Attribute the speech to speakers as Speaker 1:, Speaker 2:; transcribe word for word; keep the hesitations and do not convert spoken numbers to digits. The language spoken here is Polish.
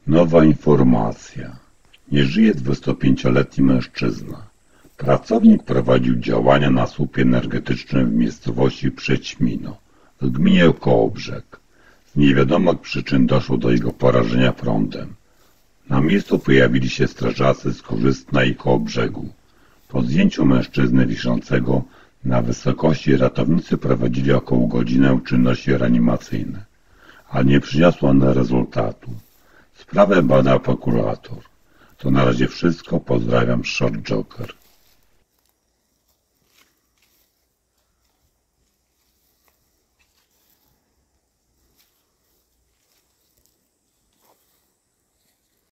Speaker 1: Nowa informacja. Nie żyje dwudziestopięcioletni mężczyzna. Pracownik prowadził działania na słupie energetycznym w miejscowości Przećmino w gminie Kołobrzeg. Z niewiadomych przyczyn doszło do jego porażenia prądem. Na miejscu pojawili się strażacy z Korzystna i Kołobrzegu. Po zdjęciu mężczyzny wiszącego na wysokości ratownicy prowadzili około godzinę czynności reanimacyjne, ale nie przyniosło one rezultatu. Sprawę bada prokurator. To na razie wszystko. Pozdrawiam, Short Joker.